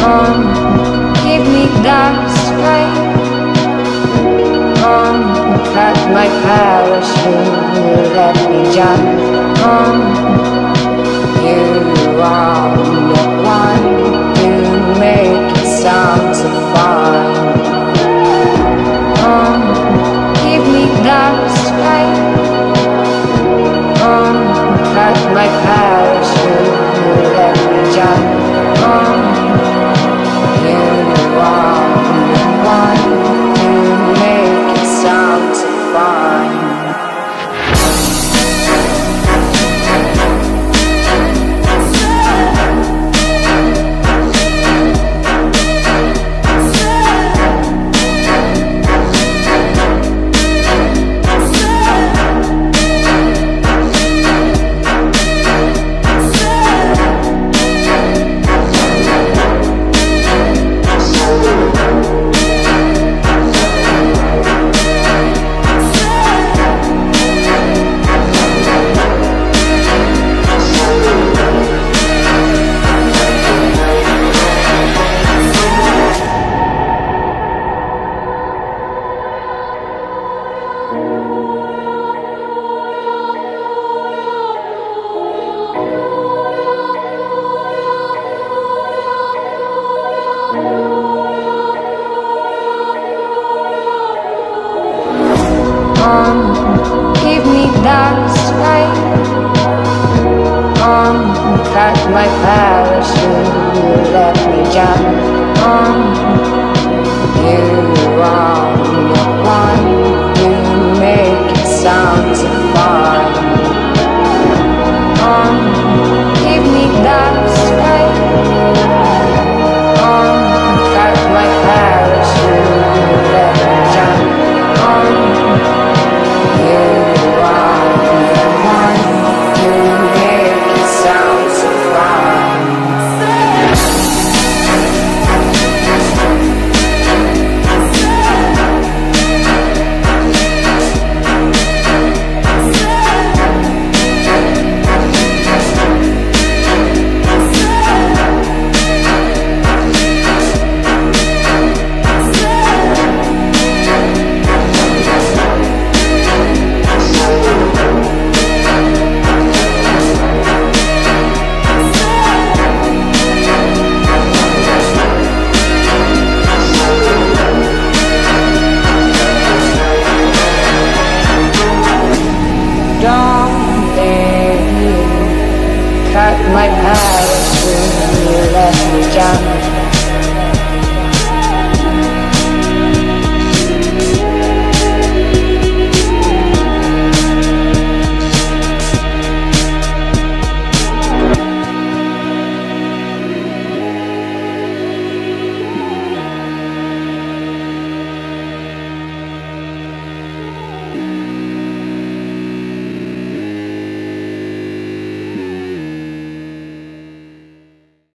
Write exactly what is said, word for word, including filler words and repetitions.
Um, give me that strength. Um, cut my parachute, let me jump. Um, you are the one who make it sound so fine. Um, give me that strength. Um, cut my parachute, let me jump. Um, you are the one who make it sound so fine. Um, give me that strength. Um, cut my parachute, let me jump. Um, you are